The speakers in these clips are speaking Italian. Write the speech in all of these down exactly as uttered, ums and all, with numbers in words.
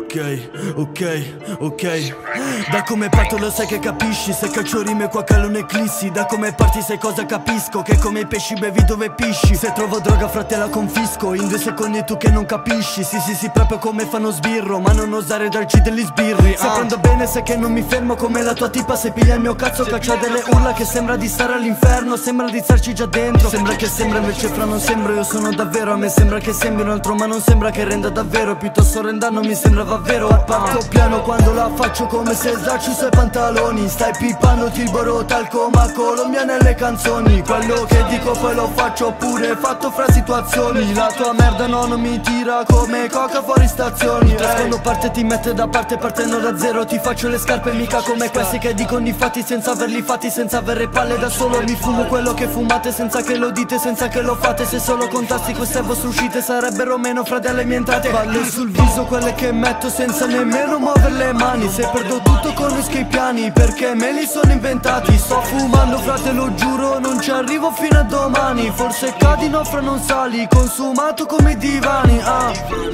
Ok, ok, ok. Da come parto lo sai che capisci. Se calcio rime qua calo un'eclissi. Da come parti sai cosa capisco. Che come i pesci bevi dove pisci. Se trovo droga fra te la confisco. In due secondi tu che non capisci. Sì sì sì proprio come fanno sbirro. Ma non osare darci degli sbirri. Se ah. prendo bene sai che non mi fermo come la tua tipa. Se piglia il mio cazzo caccia delle urla. Che sembra di stare all'inferno. Sembra di starci già dentro. Sembra che sembra invece fra non sembro. Io sono davvero. A me sembra che sembri un altro ma non sembra che renda davvero. Piuttosto rendano mi sembrava vero. Parto piano quando la faccio come se sdacci sui pantaloni. Stai pippandoti il boro talco ma Colombia nelle canzoni. Quello che dico poi lo faccio pure fatto fra situazioni. La tua merda no non mi tira come coca fuori stazioni. Tra quando parte ti mette da parte partendo da zero. Ti faccio le scarpe mica come questi che dicono i fatti senza averli fatti. Senza avere palle da solo mi fumo quello che fumate. Senza che lo dite, senza che lo fate. Se solo contassi queste vostre uscite sarebbero meno fra delle mie entrate. Palle sul viso quelle che metto senza nemmeno muovere le mani. Se perdo tutto conosco i piani perché me li sono inventati. Sto fumando frate lo giuro non ci arrivo fino a domani. Forse cadi no fra non sali. Consumato come i divani ah.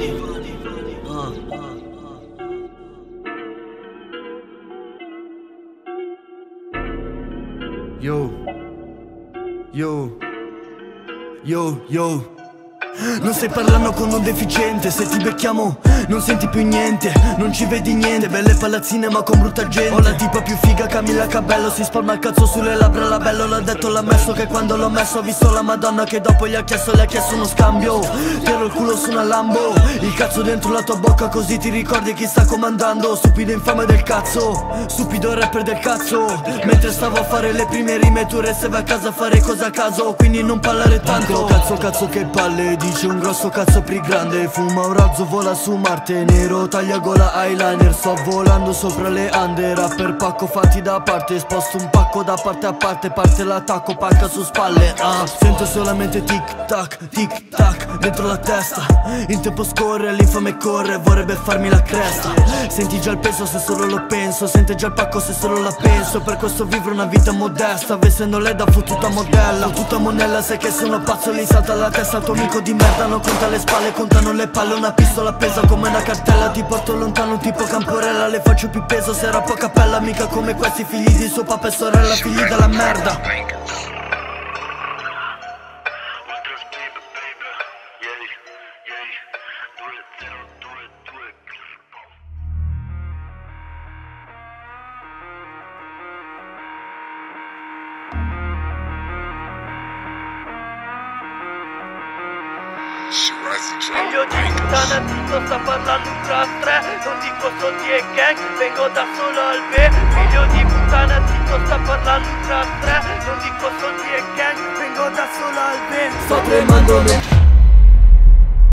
Yo Yo Yo Yo. Non stai parlando con un deficiente. Se ti becchiamo non senti più niente. Non ci vedi niente. Belle palazzine ma con brutta gente. Ho la tipa più figa Camilla Cabello. Si spalma il cazzo sulle labbra la bello. L'ha detto l'ha messo che quando l'ho messo ho visto la madonna che dopo gli ha chiesto le ha chiesto uno scambio. Tiro il culo su una Lambo. Il cazzo dentro la tua bocca così ti ricordi chi sta comandando. Stupido infame del cazzo. Stupido rapper del cazzo. Mentre stavo a fare le prime rime tu restavi a casa a fare cose a caso. Quindi non parlare tanto. Cazzo cazzo che palle. Dice un grosso cazzo più grande. Fuma un razzo vola su Marte. Nero taglia gola eyeliner. Sto volando sopra le ande. Rapper pacco fatti da parte. Sposto un pacco da parte a parte. Parte l'attacco pacca su spalle ah. Sento solamente tic tac tic tac dentro la testa. Il tempo scorre l'infame corre. Vorrebbe farmi la cresta. Senti già il peso se solo lo penso. Sente già il pacco se solo la penso. Per questo vivere una vita modesta. Vestendo lei da fottuta modella. Fottuta monella sai che sono pazzo. Gli salta la testa al tuo amico di merda. Non conta le spalle, contano le palle. Una pistola pesa come una cartella. Ti porto lontano tipo Camporella. Le faccio più peso se era poca pella. Mica come questi figli di suo papà e sorella. Figli della merda. Figlio di puttana zitto sta parlando tra tre. Non dico soldi e gang, vengo da solo al be. Figlio di puttana zitto sta parlando tra tre. Non dico soldi e gang, vengo da solo al be. Sto tremando